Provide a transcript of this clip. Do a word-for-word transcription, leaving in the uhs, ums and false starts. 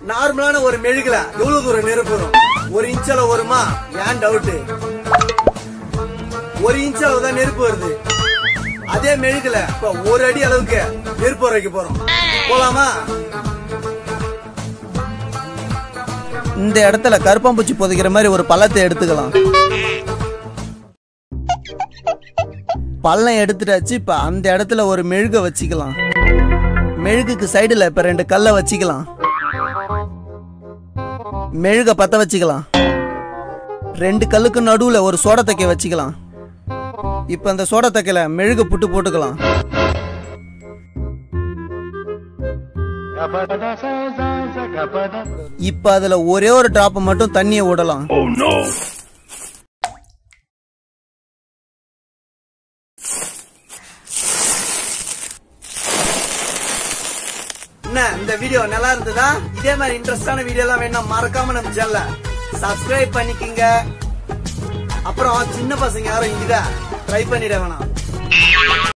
நார்மலான ஒரு மெழுகுல எவ்வளவு தூரம் நெருப்பு வரும்? ஒரு இன்ச் அளவு வருமா? ஏன் டவுட்? ஒரு இன்ச் அளவு தான் நெருப்பு வருது. அதே மெழுகுல இப்ப ஒரு அடி அளவுக்கு நெருப்பு வைக்க போறோம். போலாமா? இந்த இடத்துல கருப்பாம்பூச்சி புதைக்கிற மாதிரி ஒரு பள்ளத்தை எடுத்துக்கலாம். பள்ளம் எடுத்துட்டாச்சு. இப்ப அந்த இடத்துல ஒரு மெழுக வச்சுக்கலாம். மெழுகுக்கு சைடுல இப்ப ரெண்டு கல்லை வச்சுக்கலாம். மெழுக பத்த வச்சுக்கலாம். ரெண்டு கல்லுக்கு நடுவுல ஒரு சோடா தக்கை வச்சுக்கலாம். இப்ப அந்த சோடா தக்கையில மெழுக புட்டு போட்டுக்கலாம். இப்ப அதுல ஒரே ஒரு டிராப் மட்டும் தண்ணியை விடலாம். என்ன இந்த வீடியோ நல்லா இருந்ததா? இதே மாதிரி இன்ட்ரெஸ்டான வீடியோ எல்லாம் வேணும் மறக்காம நம்ம சேனலை சப்ஸ்கிரைப் பண்ணிக்கங்க. அப்புறம் சின்ன பசங்க யாரும் இங்க ட்ரை பண்ணிட வேணாம்.